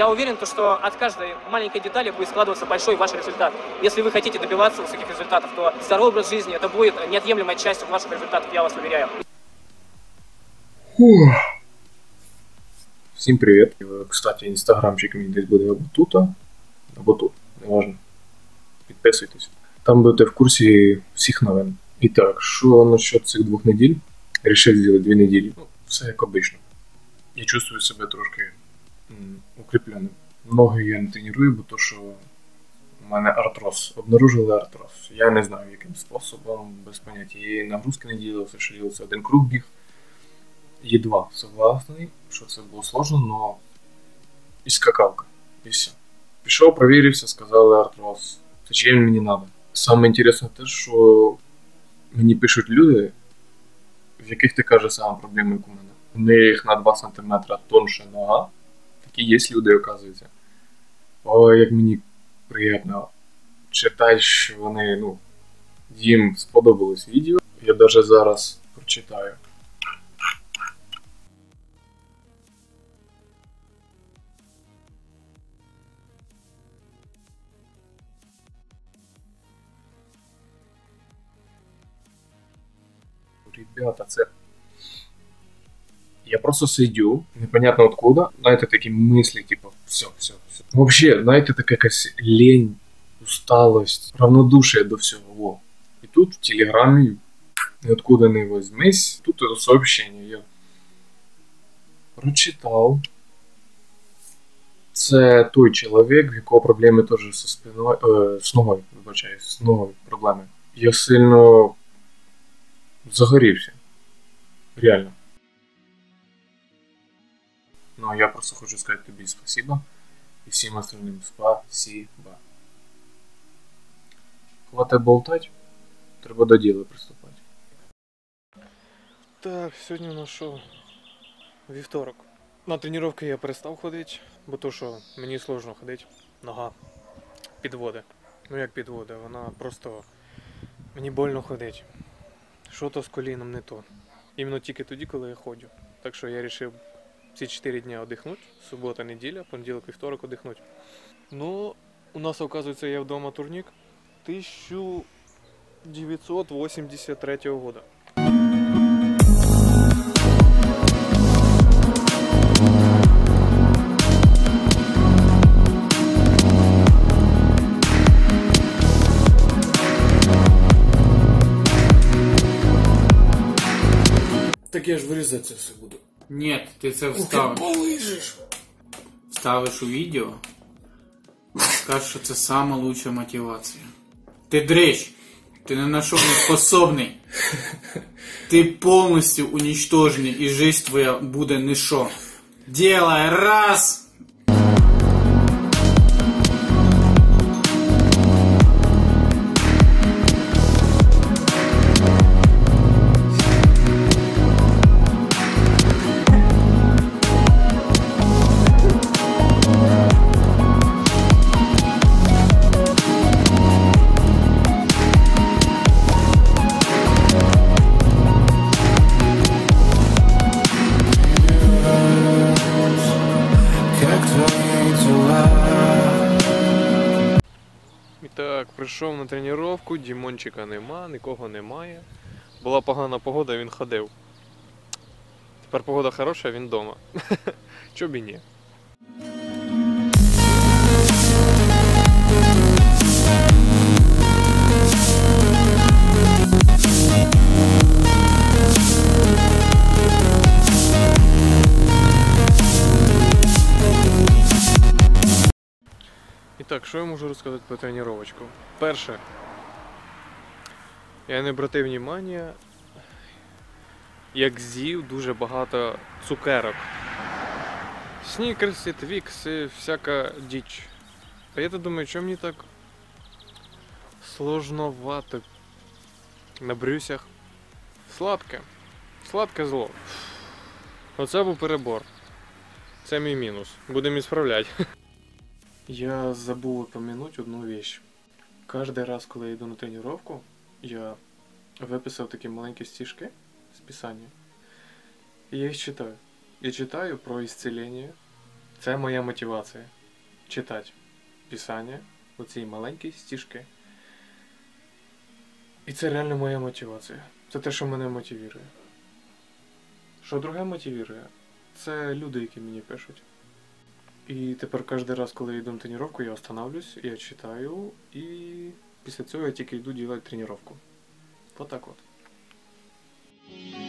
Я уверен, что от каждой маленькой детали будет складываться большой ваш результат. Если вы хотите добиваться высоких результатов, то здоровый образ жизни это будет неотъемлемой частью ваших результатов, я вас уверяю. Всім привіт. Кстати, інстаграмчик мій десь буде або тут, неважно. Підписуйтесь. Там будете в курсі всіх новин. І так, що насчет цих 2 неділь? Рішив зробити 2 неділі. Все як обично. Я чувствую себе трошки укріпленим. Ноги я не треную, бо то, що в мене артроз. Обнаружили артроз. Я не знаю, яким способом, без поняття. Я нагрузки не ділив, все що ділив, це 1 круг біг. Едва согласний, що це було сложно, но і скакалка, і все. Пішов, провірився, сказали артроз. Зачем мені надо? Саме інтересне те, що мені пишуть люди, в яких така ж сама проблема, як у мене. У них на 2 см тонша нога. Такі є люди, оказується. Ой, як мені приємно читати, що вони, їм сподобалось відео. Я навіть зараз прочитаю. Ребята, це... Я просто сидю, непонятно откуда, знаєте, такі мислі, типу, все. Вообще, знаєте, така якась лень, усталость, равнодушие до всього. Во. І тут в Телеграмі, ниоткуда не возьмись, тут это сообщение. Я прочитав. Це той чоловік, в якого проблеми теж зі спиною, з ногою, вибачаюсь, з ногою проблеми. Я сильно загорівся. Реально. Ну, а я просто хочу сказати тобі спасибо. І всім остальним спасибо. Хватає болтать, треба до діла приступати. Так, сьогодні у нас що? Вівторок. На тренування я перестав ходити, бо то, що мені сложно ходити. Нога підводить. Ну як підводить, вона просто... Мені больно ходити. Що-то з коліном не то. Іменно тільки тоді, коли я ходжу. Так що я вирішив ці 4 дні віддихнути. Субота, неділя, понеділок, вівторок віддихнути. Ну, у нас, оказується, є вдома турнік 1983 года. Так я ж вирізати це все буду. Ні, ти це вставиш. Полижиш. Вставиш у відео. Скажеш, що це сама лучша мотивація. Ти дрищ. Ти не на що не способний. Ти повністю уничтожений і жизнь твоя буде нішо. Делай раз! І так, прийшов на тренування, Дімончика нема, нікого немає. Була погана погода, він ходив. Тепер погода хороша, він вдома. Чо б і ні. І так, що я можу розказати про тренувачку? Перше, я не обратив внимання, як з'їв дуже багато цукерок. Снікерси, твікси, всяка діч. А я то думаю, що мені так сложновато на брюсях. Сладке. Сладке зло. Оце був перебор. Це мій мінус. Будемо ісправляти. Я забув упомянуть одну вещь. Каждый раз, коли я йду на тренировку, я виписав такі маленькі стишки з писання. І я їх читаю. Я читаю про исцеление, Це моя мотивація. Читати писання, оці маленькі стишки. І це реально моя мотивація. Це те, що мене мотивує. Що друге мотивує? Це люди, які мені пишуть. І тепер кожен раз, коли я йду на тренування, я останавливаюсь, я читаю, і після цього я тільки йду робити тренування. Вот так от.